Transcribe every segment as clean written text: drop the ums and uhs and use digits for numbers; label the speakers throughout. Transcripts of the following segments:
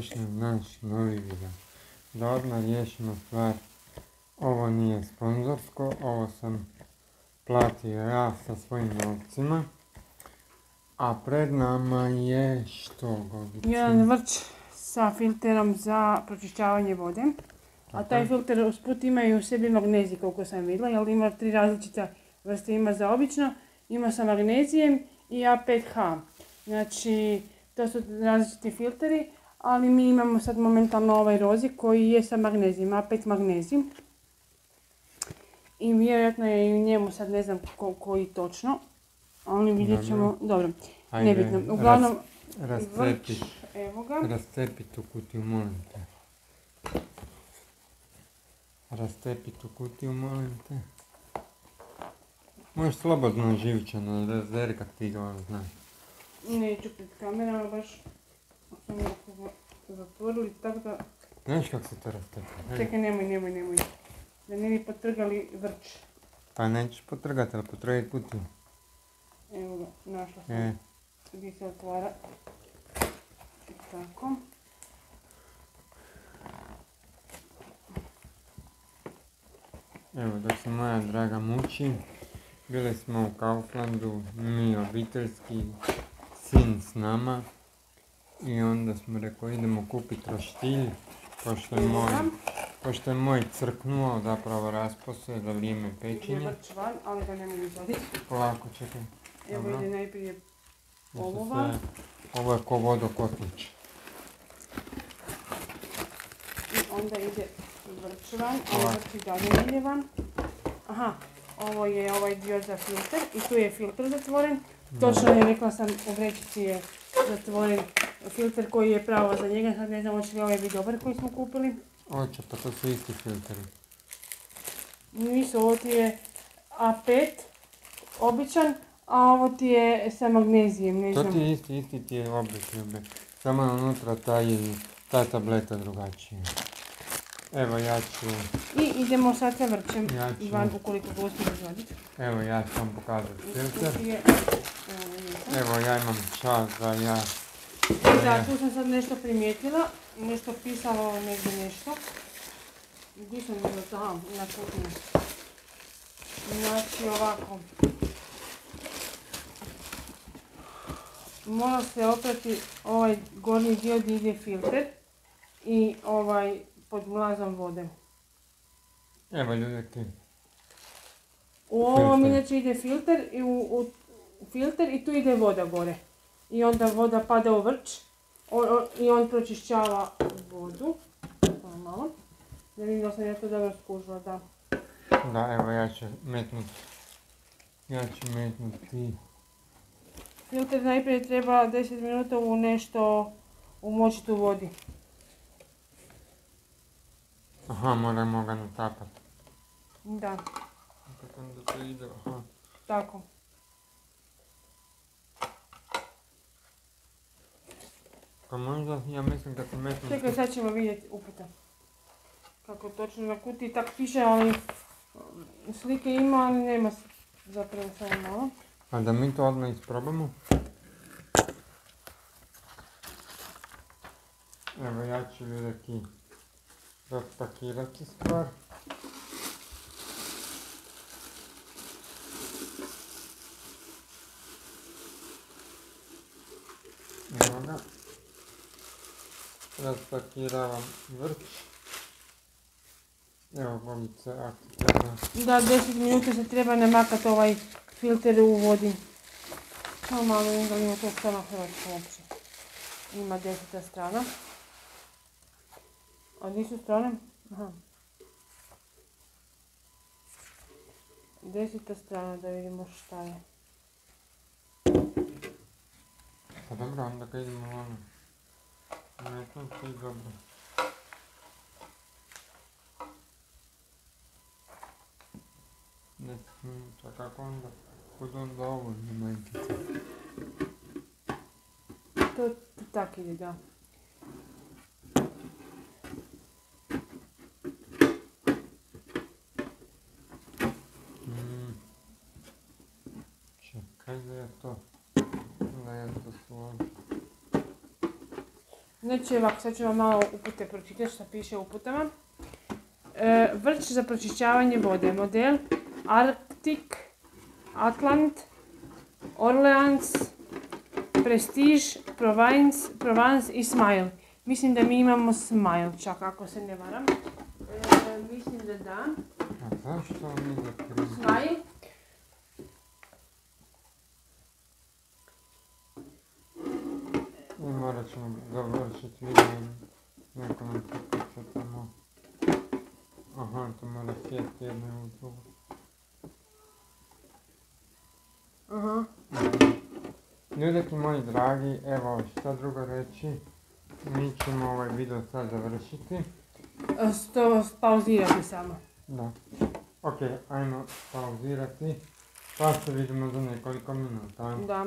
Speaker 1: dobrodošli u naš novi video. Da odmah riješimo stvar, ovo nije sponzorsko, ovo sam platio ja sa svojim novcima. A pred nama je što, Gogici?
Speaker 2: Jedan vrč sa filterom za pročišćavanje vode. A taj filter usput ima i u sebi magnezij, koliko sam vidjela, jer ima 3 različite vrste. Ima za obično, ima sa magnezijem i A5H. Znači, to su različiti filteri, ali mi imamo sad momentalno ovaj rozi koji je sa magnezijem, A5 magnezij. I vjerojatno je i u njemu sad ne znam koji točno, ali vidjet ćemo, dobro, nebitno. Uglavnom, vrč, evo ga.
Speaker 1: Rascepi tu kutiju, molim te. Rascepi tu kutiju, molim te. Možeš slobodno živčano razderkat ti ga, znaš.
Speaker 2: Neću pred kamerama baš, sam ga zatvorili, tako da...
Speaker 1: Znaš kako se to rastepe?
Speaker 2: Čekaj, nemoj. Da ne bi potrgali vrč.
Speaker 1: Pa nećeš potrgati, ali potrgati kutiju.
Speaker 2: Evo ga, našla sam gdje se otvara. I tako.
Speaker 1: Evo, dok se moja draga muči, bili smo u Kauflandu, mi obiteljski, sin s nama. I onda smo rekli idemo kupiti roštilj, pošto je moj crknuo, zapravo raspo se za vrijeme pečenja.
Speaker 2: Ide vrč van, ali ga ne mogu izvaditi.
Speaker 1: Polako, čekaj.
Speaker 2: Evo ide najprije ovo van.
Speaker 1: Ovo je ko vodokotlić.
Speaker 2: I onda ide vrč van, ovo vrč i dalje ide van. Aha, ovo je ovaj dio za filter i tu je filter zatvoren. Točno je, rekla sam, u vrećici je zatvoren filter koji je pravo za njega. Sad ne znam hoće li ovaj biti dobar koji smo kupili.
Speaker 1: Oće, pa to su isti filteri.
Speaker 2: Nisu, ovo ti je A5, običan, a ovo ti je sa magnezijem, ne znam.
Speaker 1: To ti je isti ti je obični, samo unutra ta tableta drugačija. Evo ja ću...
Speaker 2: I idemo sad sa vrčem van ukoliko ga uspijem izvaditi.
Speaker 1: Evo ja ću vam pokazati filter. Evo ja imam čas da ja...
Speaker 2: Da, tu sam sad nešto primijetila, nešto pisalo negdje nešto. Gdje sam bilo to? Aha, na kuhinju. Znači ovako. Mora se oprati ovaj gornji dio gdje ide filter i ovaj pod mlazom vode.
Speaker 1: Evo ljudeki.
Speaker 2: U ovom inače ide filter i filter i tu ide voda gore. I onda voda pada u vrč i on pročišćava vodu. Malo. Da vidim da sam ja to dobro skužila, da.
Speaker 1: Da, evo ja ću metnuti.
Speaker 2: Filter najprije treba 10 minuta u nešto umočiti u vodi.
Speaker 1: Aha, moramo ga natapati.
Speaker 2: Da.
Speaker 1: Kako onda to ide, aha.
Speaker 2: Tako.
Speaker 1: Pa možda, ja mislim kad se metnu...
Speaker 2: Čekaj, sad ćemo vidjeti uputa. Kako točno na kutiji tak piše, ali slike ima, ali nema zapravo samo malo.
Speaker 1: A da mi to odmah isprobamo. Evo ja ću ljudeki raspakirati stvar. Evo ga. Raspakiravam vrč. Evo Bogice, ako treba.
Speaker 2: Da, 10 minuta se treba namakati ovaj filter u vodi. Samo malo vidim da ima to što na hrvatsko uopće. Ima 10. strana. A gdje su strane? Aha. 10. strana da vidimo šta je.
Speaker 1: Pa dobro, onda kad idemo ono. Metnuti i dobro. Ne, kako onda? Kud onda ovo je majkica?
Speaker 2: To tak ide, da.
Speaker 1: Čekaj da je to. Da je to slovo.
Speaker 2: Znači ovako, sad ću vam malo upute pročitati što piše u uputama. Vrč za pročišćavanje vode. Model Arctic, Atlant, Orleans, Prestige, Provence i Smile. Mislim da mi imamo Smile, čak ako se ne varam. Mislim da da.
Speaker 1: A zašto mi da
Speaker 2: Smile.
Speaker 1: I morat ćemo završiti video. Neko nam se tamo. Aha, to mora sjeti jedno u drugo.
Speaker 2: Aha.
Speaker 1: Ljudeki moji dragi, evo šta drugo reći. Mi ćemo ovaj video sad završiti.
Speaker 2: Pauzirati samo.
Speaker 1: Da. Ok, ajmo pauzirati. Pa se vidimo za nekoliko minuta.
Speaker 2: Da.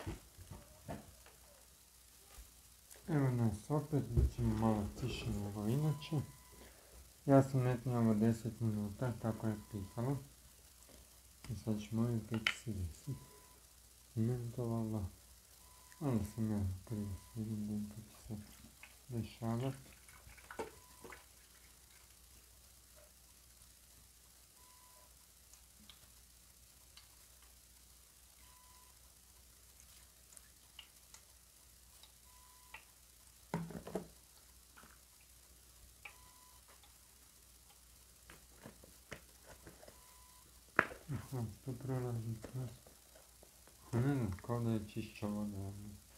Speaker 1: Evo nas opet, bit ćemo malo tiši nego inače. Ja sam metnio ovo 10 minuta, tako je pisalo. I sad ćemo vidjeti kako se desi. Imam to valjda. Onda sam ja krivo svidim, kako će se dešavati. Aha, to prolazi kroz. Ne znam, kao da je čišća voda.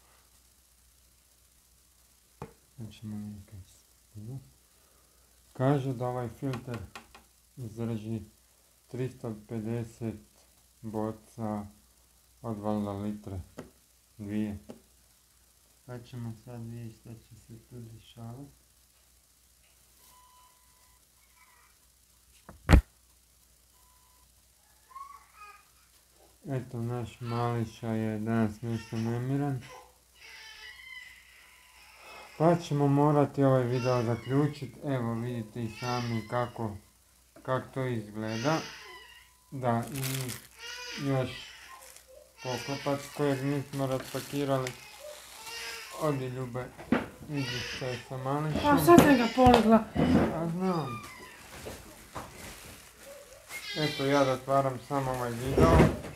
Speaker 1: Znači vidjeti kako se ide. Kaže da ovaj filter izdrži 350 boca od valjda litre. 2. Pa ćemo sad vidjeti šta će se tu dešavati. Eto, naš Mališa je danas nešto nemiran. Pa ćemo morati ovaj video zaključiti. Evo vidite i sami kako to izgleda. Da, i još poklopac kojeg nismo raspakirali. Odi Ljube, vidi što je sa Mališom.
Speaker 2: Pa sad sam ga polegla.
Speaker 1: A znam. Eto, ja da otvaram samo ovaj video.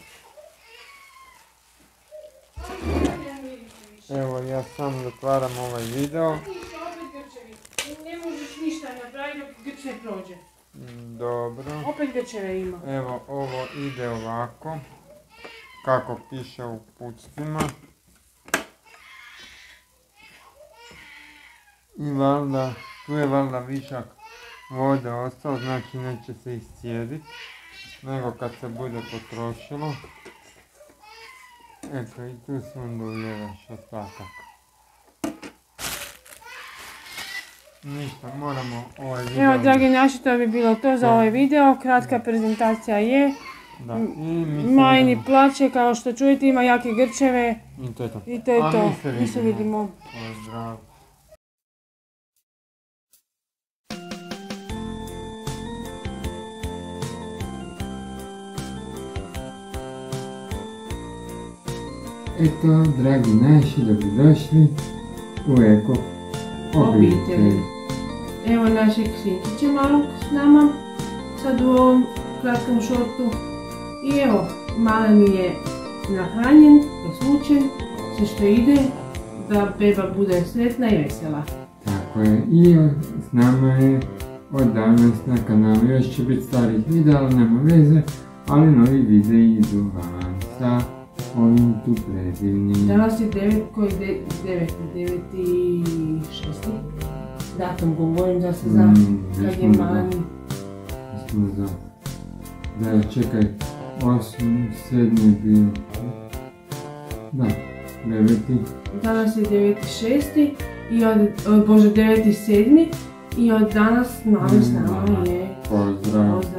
Speaker 1: Evo, ja sam zatvaram ovaj video.
Speaker 2: Ne možeš ništa napraviti dok grč ne prođe.
Speaker 1: Dobro.
Speaker 2: Opet grčeve ima.
Speaker 1: Evo, ovo ide ovako. Kako piše u uputstvima. I valjda, tu je valjda višak vode ostao, znači neće se iscijediti. Nego kad se bude potrošilo. Eto, i tu se onda uljeveš ostatak. Ništa, moramo ovaj video...
Speaker 2: Evo, dragi naši, to bi bilo to za ovaj video. Kratka prezentacija je.
Speaker 1: Da, i mi se
Speaker 2: Majni
Speaker 1: vidimo.
Speaker 2: plače, kao što čujete, ima jake grčeve.
Speaker 1: I to je to.
Speaker 2: I to je
Speaker 1: A
Speaker 2: to.
Speaker 1: mi se vidimo.
Speaker 2: vidimo.
Speaker 1: Pozdrav. Eto, dragi naši, dobrodošli u Eko obitelj.
Speaker 2: Evo našeg sinčića malog s nama, sad u ovom kratkom šortu. I evo, malen je nahranjen, poslučen, sve što ide, da beba bude sretna i vesela.
Speaker 1: Tako je, i s nama je od danas na kanalu, još će biti starih videa, ali nema veze, ali novi videi idu van sa ovim tu predivnim.
Speaker 2: Danas je 9.6. Datum govorim da se zna kad je mani.
Speaker 1: Mislim da da, čekaj, 8.7. bio. Da, 9.
Speaker 2: Danas je 9.6. i od 9.7. i od danas mali s nama je.
Speaker 1: Pozdrav.